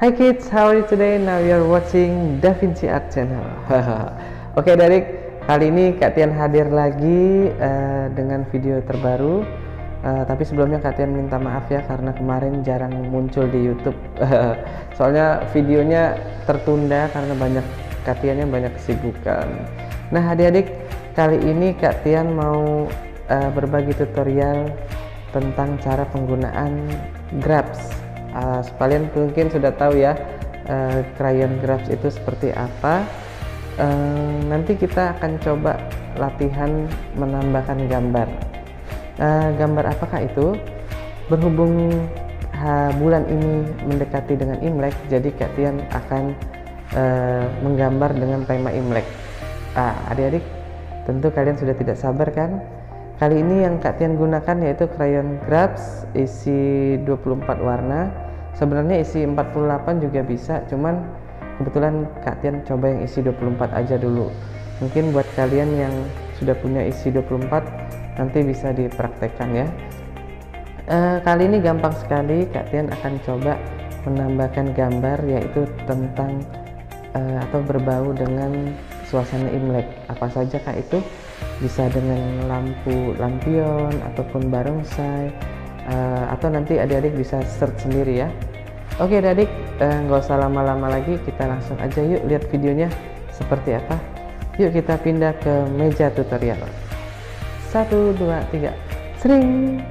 Hi kids, how are you today? Now you are watching DaVinci Art Channel. Oke adik, kali ini Kak Tian hadir lagi dengan video terbaru. Tapi sebelumnya Kak Tian minta maaf ya karena kemarin jarang muncul di YouTube. Soalnya videonya tertunda karena Kak Tiannya banyak kesibukan. Nah adik-adik, kali ini Kak Tian mau berbagi tutorial tentang cara penggunaan grabs. Kalian mungkin sudah tahu ya crayon grabs itu seperti apa. Nanti kita akan coba latihan menambahkan gambar. Gambar apakah itu? Berhubung bulan ini mendekati dengan Imlek, jadi Kak Tian akan menggambar dengan tema Imlek. Adik-adik, tentu kalian sudah tidak sabar kan? Kali ini yang Kak Tian gunakan yaitu crayon grabs isi 24 warna. Sebenarnya isi 48 juga bisa, cuman kebetulan Kak Tian coba yang isi 24 aja dulu. Mungkin buat kalian yang sudah punya isi 24 nanti bisa dipraktekkan ya. Kali ini gampang sekali, Kak Tian akan coba menambahkan gambar yaitu tentang atau berbau dengan suasana Imlek. Apa saja Kak itu? Bisa dengan lampion ataupun barongsai, atau nanti adik-adik bisa search sendiri ya. Oke adik-adik, nggak usah lama-lama lagi, kita langsung aja yuk lihat videonya seperti apa. Yuk kita pindah ke meja tutorial. 1, 2, 3, sering.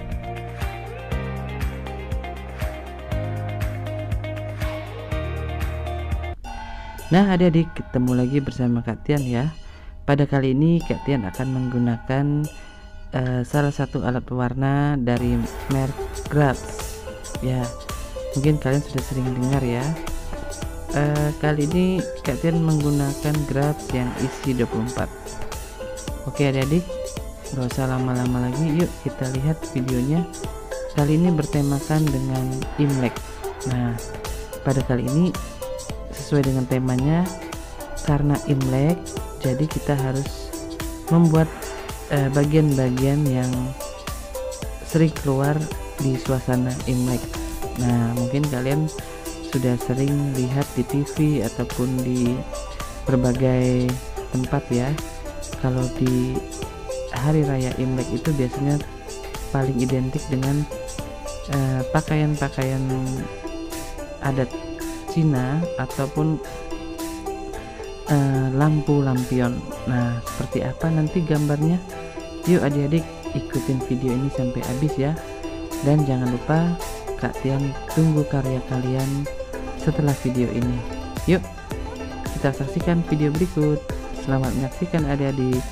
Nah adik-adik, ketemu lagi bersama Kak Tian ya. Pada kali ini Kak Tian akan menggunakan salah satu alat warna dari merek grabs ya. Mungkin kalian sudah sering dengar ya. Kali ini Kak Tian menggunakan grabs yang isi 24. Oke adik-adik, gak usah lama-lama lagi, yuk kita lihat videonya. Kali ini bertemakan dengan Imlek. Nah pada kali ini sesuai dengan temanya, karena Imlek, jadi kita harus membuat bagian-bagian yang sering keluar di suasana Imlek. Nah mungkin kalian sudah sering lihat di TV ataupun di berbagai tempat ya. Kalau di hari raya Imlek itu biasanya paling identik dengan pakaian-pakaian adat Cina ataupun lampu-lampion. Nah seperti apa nanti gambarnya? Yuk adik-adik ikutin video ini sampai habis ya. Dan jangan lupa Kak Tian tunggu karya kalian setelah video ini. Yuk kita saksikan video berikut. Selamat menyaksikan adik-adik.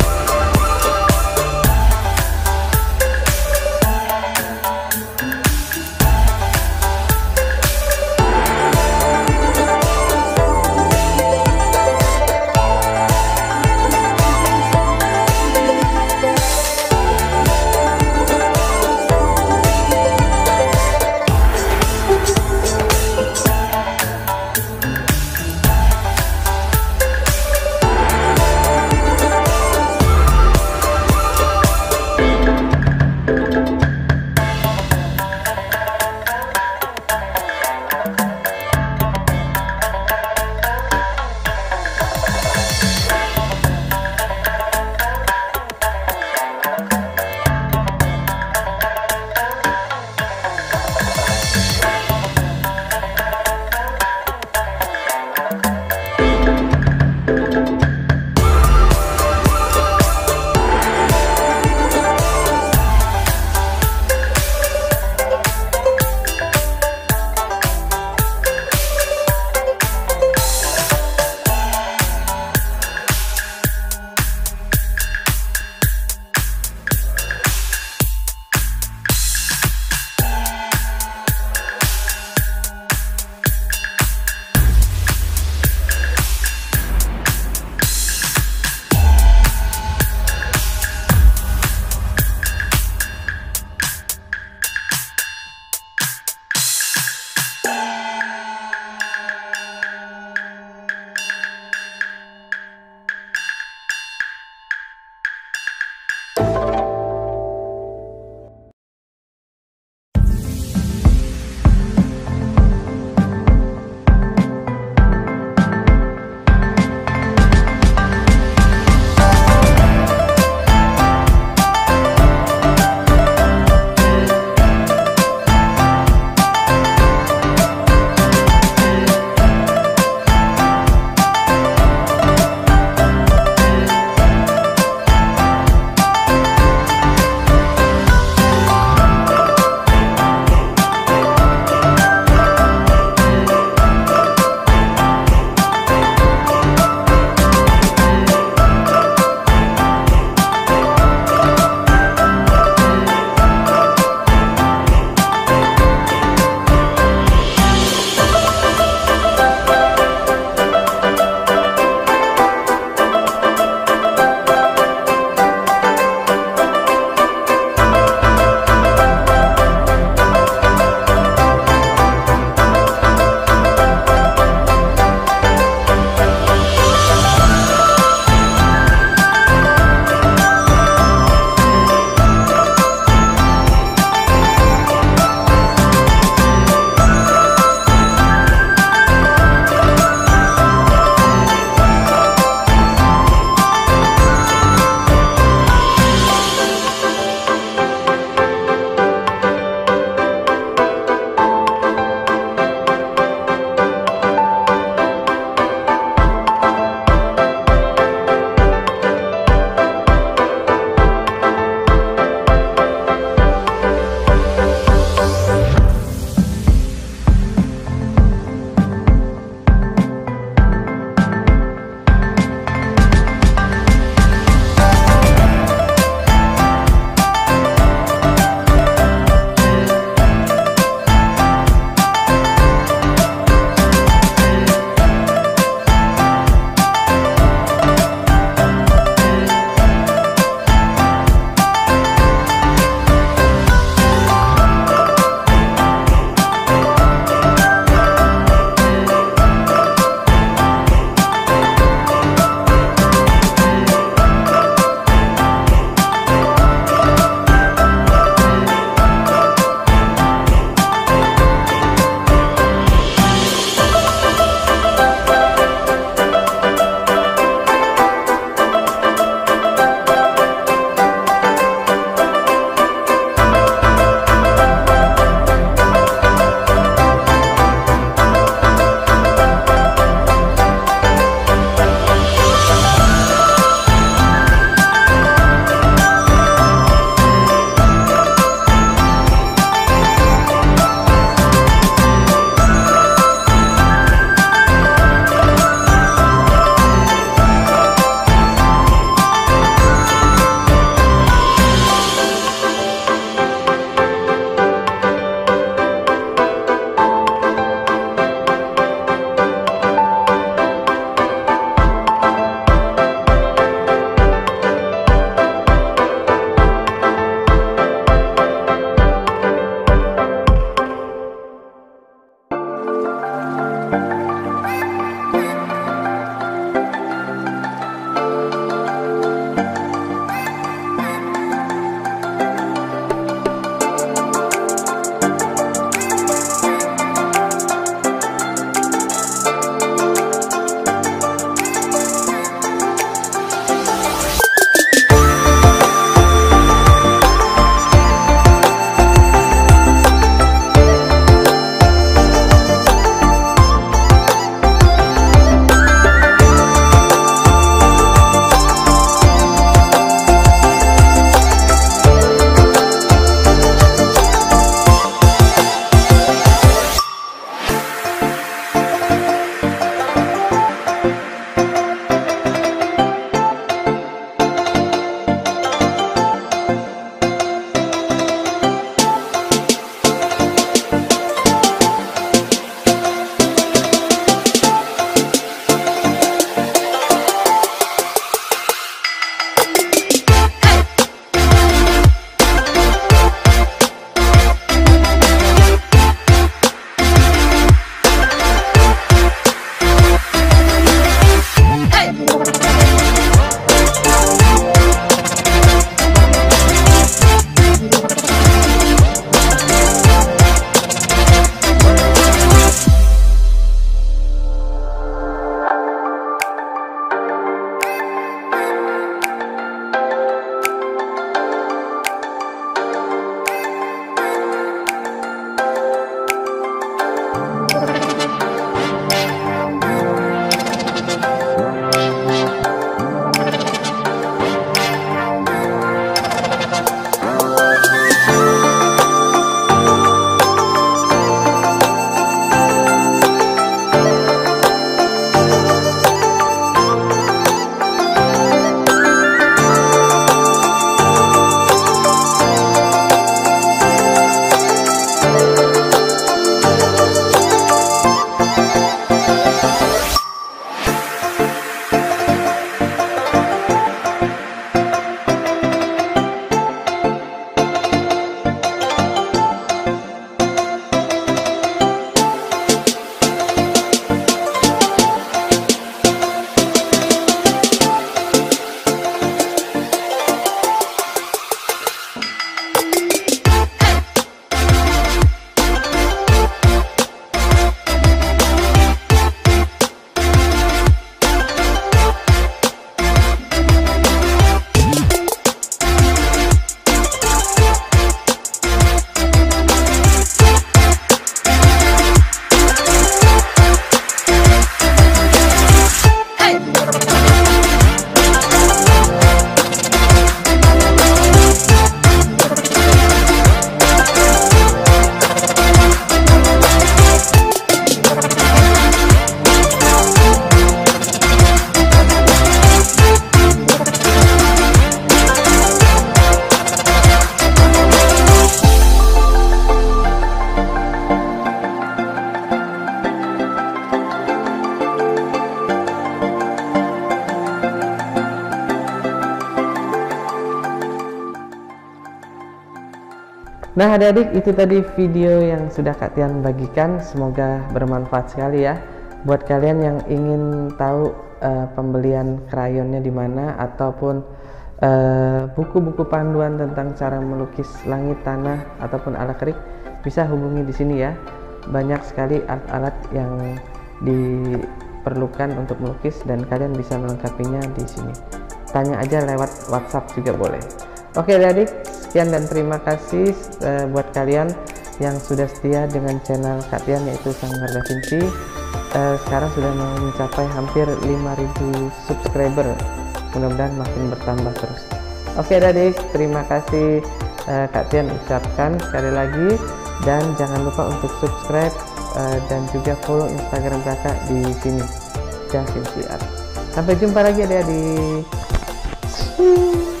Nah adik-adik, itu tadi video yang sudah Kak Tian bagikan, semoga bermanfaat sekali ya buat kalian yang ingin tahu pembelian krayonnya di mana, ataupun buku-buku panduan tentang cara melukis langit, tanah, ataupun ala kerik, bisa hubungi di sini ya. Banyak sekali alat-alat yang diperlukan untuk melukis dan kalian bisa melengkapinya di sini. Tanya aja lewat WhatsApp juga boleh. Oke adik, sekian dan terima kasih buat kalian yang sudah setia dengan channel Kak Tian, yaitu Sanggar Da Vinci. Sekarang sudah mencapai hampir 5.000 subscriber, mudah-mudahan makin bertambah terus. Oke adik, terima kasih Kak Tian ucapkan sekali lagi, dan jangan lupa untuk subscribe dan juga follow Instagram kakak di sini, Da Vinci Art. Sampai jumpa lagi adik-adik.